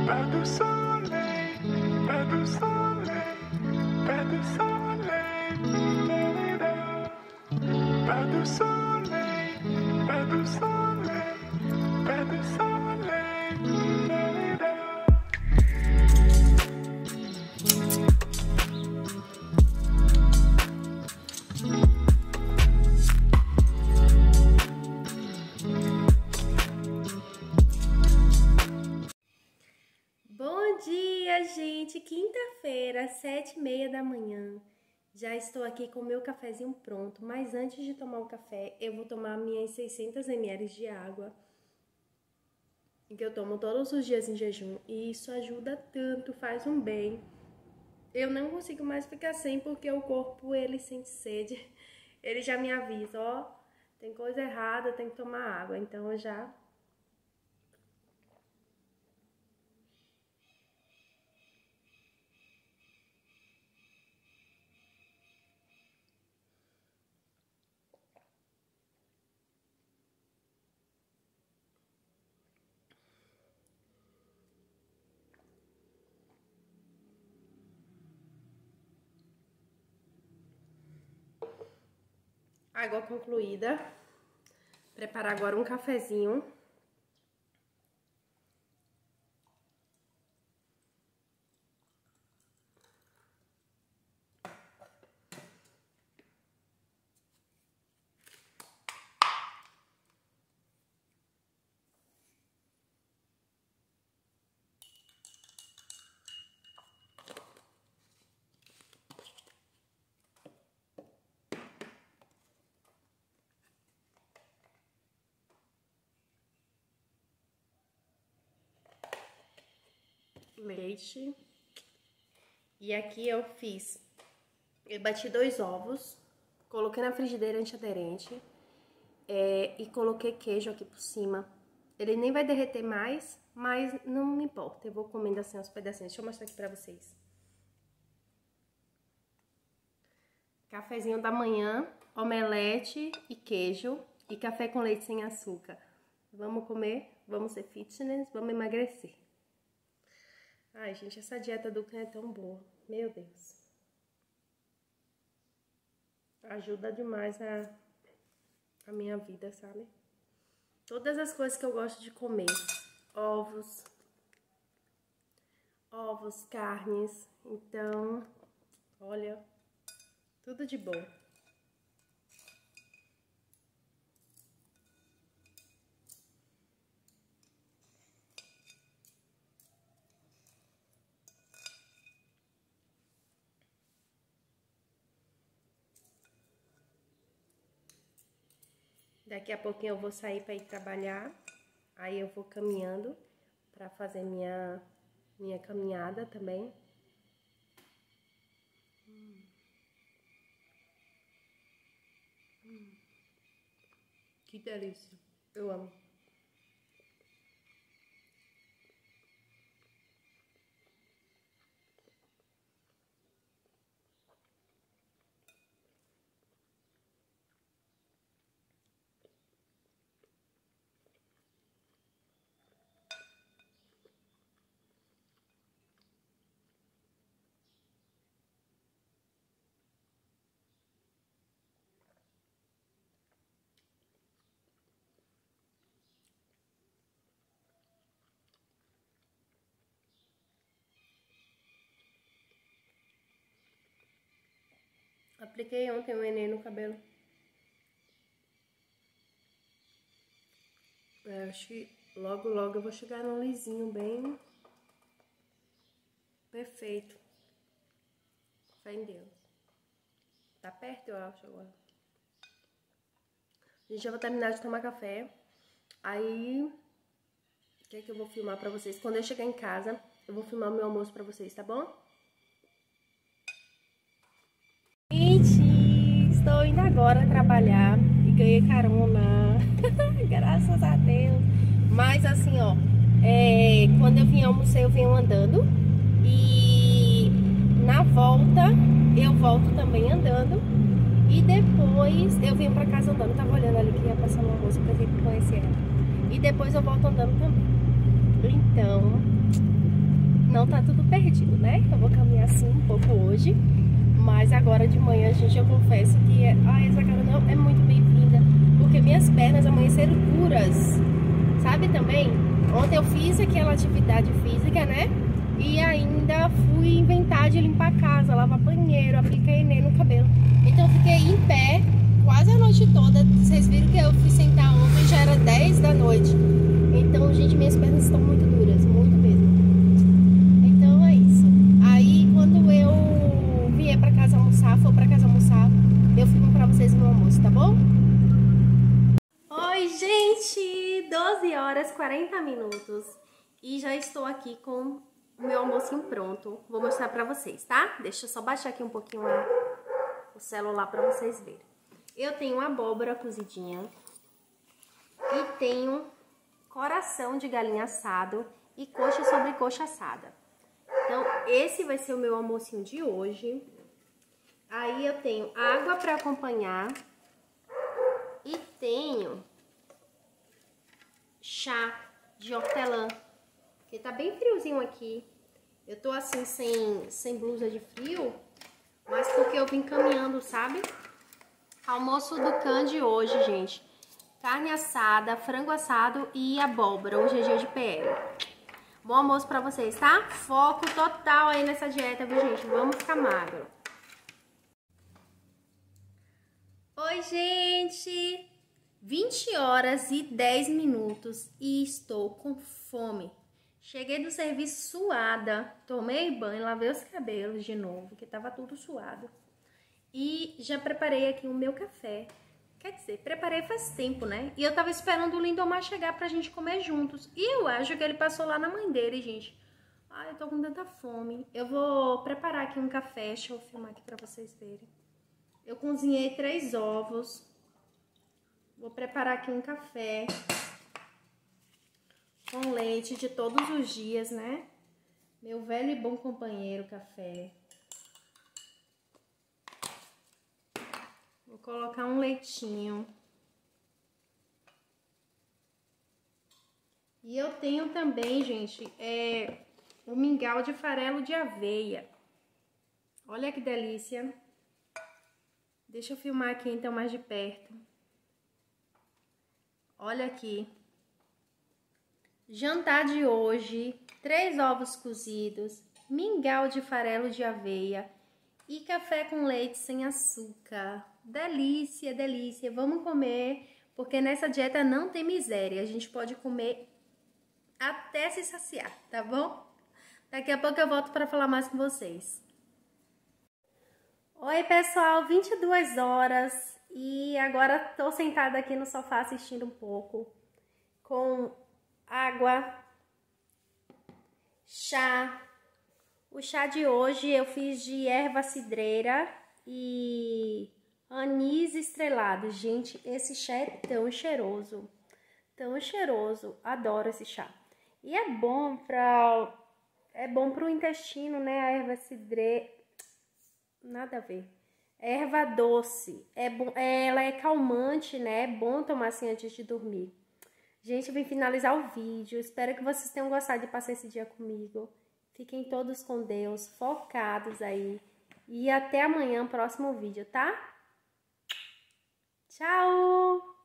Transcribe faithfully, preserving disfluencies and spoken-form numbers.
Pas de soleil, pas de soleil, pas de soleil, pas de soleil, pas de soleil, pas de soleil. Bom dia, gente! Quinta-feira, sete e meia da manhã. Já estou aqui com o meu cafezinho pronto, mas antes de tomar o café, eu vou tomar minhas seiscentos mililitros de água, que eu tomo todos os dias em jejum, e isso ajuda tanto, faz um bem. Eu não consigo mais ficar sem, porque o corpo, ele sente sede, ele já me avisa, ó, tem coisa errada, tem que tomar água, então eu já... Água concluída. Preparar agora um cafezinho. Leite. E aqui eu fiz, eu bati dois ovos, coloquei na frigideira antiaderente é, e coloquei queijo aqui por cima. Ele nem vai derreter mais, mas não me importa, eu vou comendo assim aos pedacinhos. Deixa eu mostrar aqui pra vocês. Cafezinho da manhã, omelete e queijo e café com leite sem açúcar. Vamos comer, vamos ser fitness, vamos emagrecer. Ai, gente, essa dieta do Clean é tão boa. Meu Deus. Ajuda demais a, a minha vida, sabe? Todas as coisas que eu gosto de comer. Ovos. Ovos, carnes. Então, olha, tudo de bom. Daqui a pouquinho eu vou sair para ir trabalhar, aí eu vou caminhando para fazer minha, minha caminhada também. Hum. Hum. Que delícia, eu amo. Apliquei ontem o Enê no cabelo. Eu acho que logo, logo eu vou chegar no lisinho bem perfeito. Fé em Deus. Tá perto, eu acho, agora. Gente, já vou terminar de tomar café. Aí, o que é que eu vou filmar pra vocês? Quando eu chegar em casa, eu vou filmar o meu almoço pra vocês, tá bom? Gente, estou indo agora trabalhar e ganhei carona. Graças a Deus. Mas assim, ó, é, quando eu vim almoçar, eu venho andando. E na volta, eu volto também andando. E depois eu venho pra casa andando. Eu tava olhando ali que ia passar uma moça, pensei que conhecia ela. E depois eu volto andando também. Então, não tá tudo perdido, né? Eu vou caminhar assim um pouco hoje, mas agora de manhã, gente, eu confesso que é... ai, essa cara não é muito bem-vinda, porque minhas pernas amanheceram duras, sabe também? Ontem eu fiz aquela atividade física, né? E ainda fui inventar de limpar a casa, lavar banheiro, aplicar Enê no cabelo. Então eu fiquei em pé quase a noite toda. Vocês viram que eu fui sentar ontem, já era dez da noite. Então, gente, minhas pernas estão muito duras, muito mesmo. Então é isso. Aí, quando eu vier pra casa almoçar, for pra casa almoçar, eu filmo pra vocês o meu almoço, tá bom? Oi, gente! doze horas e quarenta minutos. E já estou aqui com o meu almocinho pronto. Vou mostrar pra vocês, tá? Deixa eu só baixar aqui um pouquinho a, o celular pra vocês verem. Eu tenho abóbora cozidinha. E tenho coração de galinha assado e coxa sobre coxa assada. Então, esse vai ser o meu almocinho de hoje. Aí eu tenho água para acompanhar e tenho chá de hortelã, porque tá bem friozinho aqui. Eu tô assim sem, sem blusa de frio, mas porque eu vim caminhando, sabe? Almoço do Can de hoje, gente. Carne assada, frango assado e abóbora, hoje é dia de P L. Bom almoço pra vocês, tá? Foco total aí nessa dieta, viu, gente? Vamos ficar magro. Oi, gente! vinte horas e dez minutos e estou com fome. Cheguei do serviço suada, tomei banho, lavei os cabelos de novo, que tava tudo suado. E já preparei aqui o meu café. Quer dizer, preparei faz tempo, né? E eu tava esperando o Lindomar chegar pra gente comer juntos. E eu acho que ele passou lá na mãe dele, gente. Ai, eu tô com tanta fome. Eu vou preparar aqui um café. Deixa eu filmar aqui pra vocês verem. Eu cozinhei três ovos. Vou preparar aqui um café. Com leite de todos os dias, né? Meu velho e bom companheiro café. Vou colocar um leitinho. E eu tenho também, gente, é, um mingau de farelo de aveia. Olha que delícia. Deixa eu filmar aqui então mais de perto. Olha aqui. Jantar de hoje, três ovos cozidos, mingau de farelo de aveia e café com leite sem açúcar. Delícia, delícia. Vamos comer, porque nessa dieta não tem miséria. A gente pode comer até se saciar, tá bom? Daqui a pouco eu volto para falar mais com vocês. Oi, pessoal, vinte e duas horas e agora tô sentada aqui no sofá assistindo um pouco com água, chá. O chá de hoje eu fiz de erva cidreira e anis estrelado. Gente, esse chá é tão cheiroso, tão cheiroso. Adoro esse chá. E é bom para é bom pro intestino, né? A erva cidreira, nada a ver. Erva doce, é bom, ela é calmante, né? É bom tomar assim antes de dormir. Gente, eu vim finalizar o vídeo. Espero que vocês tenham gostado de passar esse dia comigo. Fiquem todos com Deus, focados aí. E até amanhã, próximo vídeo, tá? Tchau!